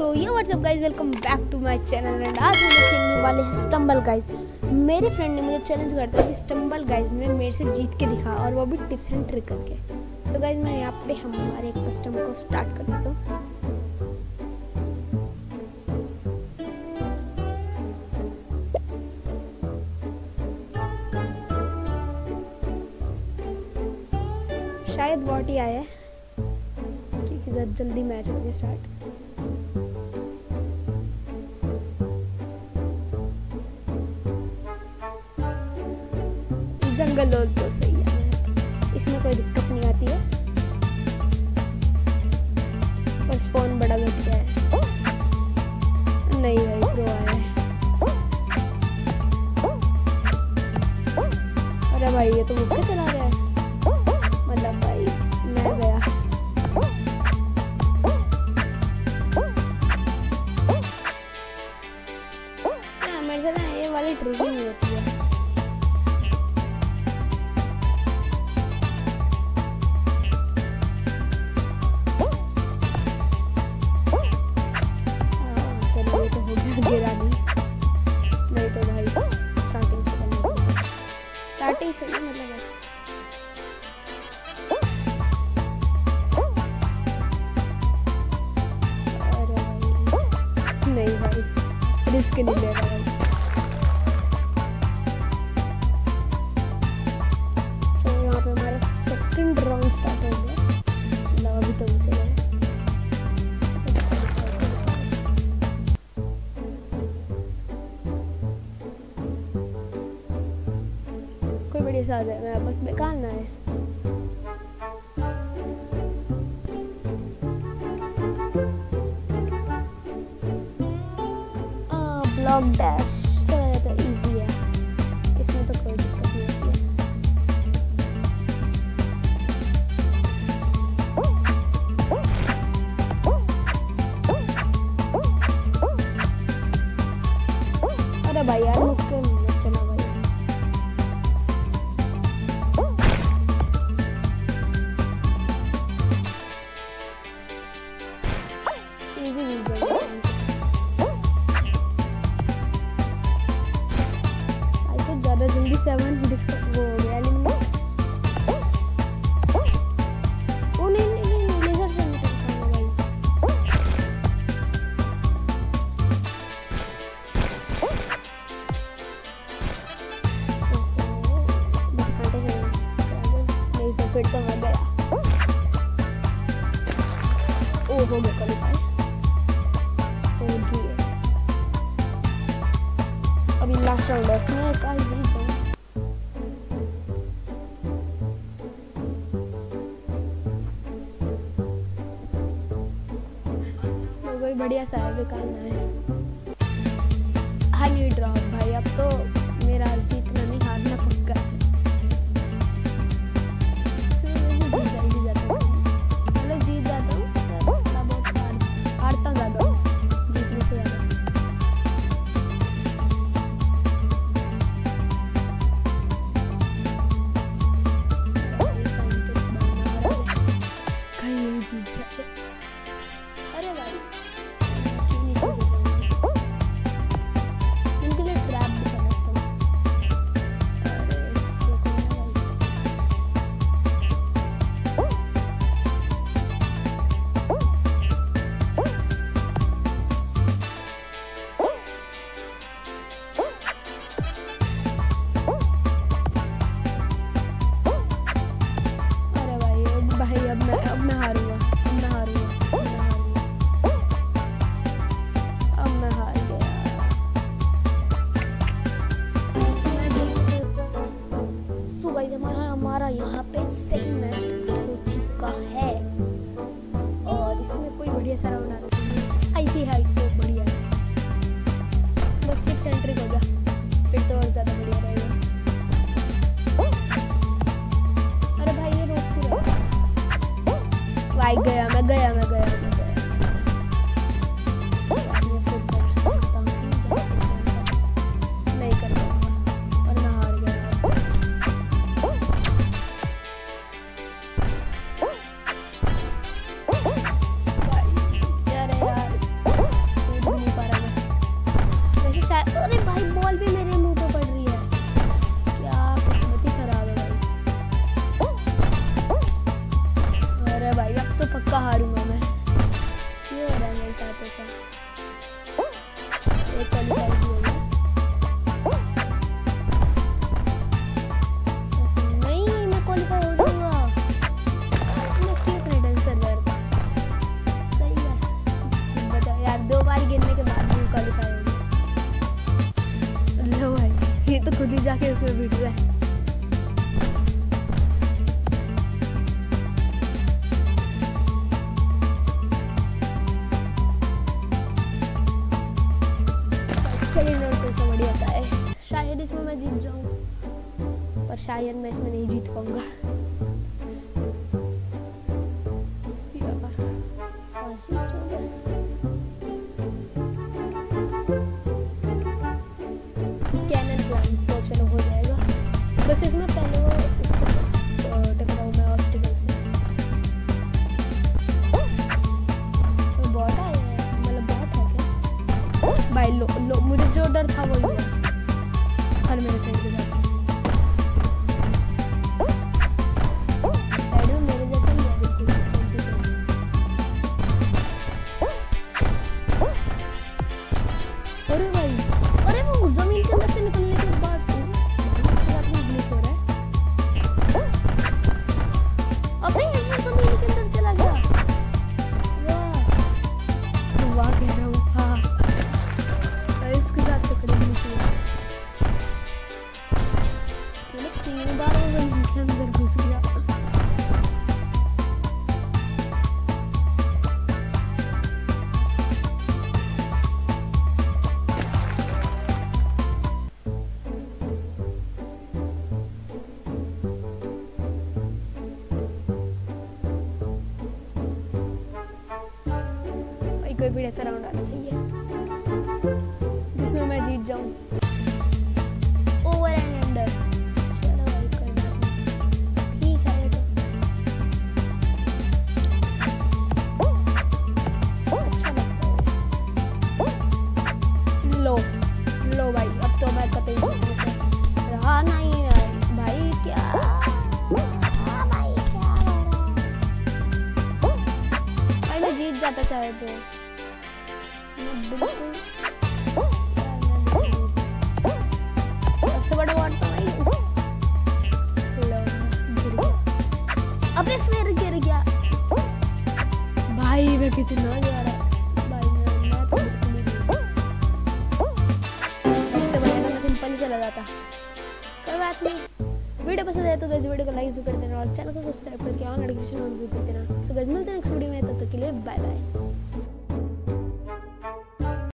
So yo what's up guys, welcome back to my channel. And आज हम खेलने वाले हैं स्टम्बल गाइज। मेरे फ्रेंड ने मुझे चैलेंज करता है कि स्टम्बल गाइज में मेरे से जीत के दिखा, और वो भी टिप्स एंड ट्रिक करके। सो गाइज मैं यहाँ पे हमारे एक कस्टम को स्टार्ट कर देता हूँ। शायद बॉट ही आया है क्योंकि जल्दी मैच हो गया स्टार्ट। जंगल लोग तो सही है, इसमें कोई दिक्कत नहीं आती है, पर स्पॉन बड़ा घट गया है। नहीं भाई प्रो आया है। अरे भाई ये तो मुझे चला गया है, मतलब भाई मैं गया। मेरे साथ ना ये वाली ट्रिक नहीं होती है। गिरा नहीं तो भाई स्टार्टिंग से नहीं, मतलब ऐसे। अरे भाई नहीं भाई, रिस्क नहीं ले रहा भाई। तो यहाँ पे हमारा सेकंड राउंड स्टार्ट हो गया। मतलब अभी तो मुझे कोई बड़ी सा आ जाए, मैं बस बेकार ना है। ब्लॉक डैश चला जाता है, इजी है, इसमें तो कोई दिक्कत नहीं होती है। अरे भाई यार मुक्के में चला भाई। ज़्यादा जल्दी 7 डिस्कस वो हो गया। ओ नहीं लेजर से नहीं करना भाई। बस काटे गए, नहीं तो फिर तो मर गया। ओ हो गया क्वालिफाई। अभी लास्ट राउंड है, इसमें काल जीत जाऊं। कोई बढ़िया सा है, बेकार ना है। हनी ड्रॉप भाई, अब तो मेरा जीतना नहीं हारना पक्का है। मतलब जीत जाता हूँ, थोड़ा बहुत हारता ज़्यादा हूँ जीतने से ज़्यादा। जीत जाते। अरे भाई इनके लिए ट्रैप भी समझता हूँ। अरे भाई अब मैं हारूंगा। हमारा यहाँ पे सेकंड मैच हो चुका है, और इसमें कोई बढ़िया सा राउंड आना चाहिए। ऐसी हाइट तो बढ़िया है, बस टिप्स एंड ट्रिक हो गया, फिर तो और ज़्यादा बढ़िया रहेगा। अरे भाई ये रोक क्यों रहा है? भाई गया मैं गया। नहीं कर पाऊंगा और मैं हार गया। अरे यार साथ ऐसा एक क्वालिफाई भी हो गया। नहीं मैं क्वालिफाई हो जाऊंगा, मैं क्यों इतने टेंशन में रहता। सही है, बताओ यार 2 बार गिरने के बाद भी क्वालिफाई हो गया। लो भाई ये तो खुद ही जाके उसमें वीडियो है। सेकंड राउंड तो सब बढ़िया सा है, शायद इसमें मैं जीत जाऊं, पर शायद मैं इसमें नहीं जीत पाऊंगा यार। बस कैनन प्लान तो चलो हो जाएगा, बस इसमें पहले वो टकराऊं मैं ऑब्स्टिकल से। तो बॉट है मतलब बॉट है क्या भाई? लो मुझे जो डर था वही हुआ और मेरे फ्रेंड के साथ साइड में मेरे जैसा ही है बिल्कुल सेम टू सेम। अरे भाई, अरे वो जमीन के अंदर से निकलने के बाद इसके साथ भी ग्लिच हो रहा है। अबे ये जमीन के अंदर चला गया, वाह वाह कह रहा हूँ। हाँ इसके साथ तो कड़ी ग्लिच हुआ, 3 बार वो जमीन के अंदर घुस गया। कोई भी ऐसा राउंड आना चाहिए जिसमें मैं जीत जाऊं, ओवर एंड अंडर। चलो भाई कोई बात नहीं, ठीक है ये तो अच्छा लगता है। लो भाई अब तो मैं कतई जीतने से रहा नहीं भाई। क्या भाई क्या हो रहा भाई? मैं जीत जाता चाहे तो सबसे बड़ा वाट तो नहीं। अबे फिर गिर गया भाई, मैं कितना जा रहा भाई, मैं तो बिल्कुल ही इससे बढ़िया मैं सिंपल ही चला जाता। कोई बात नहीं, वीडियो पसंद आए तो गाइस वीडियो को लाइक जरूर कर देना और चैनल को सब्सक्राइब करके ऑन नोटिफिकेशन ऑन जरूर कर देना। सो गाइस मिलते हैं नेक्स्ट वीडियो में, तब तक के लिए बाय बाय।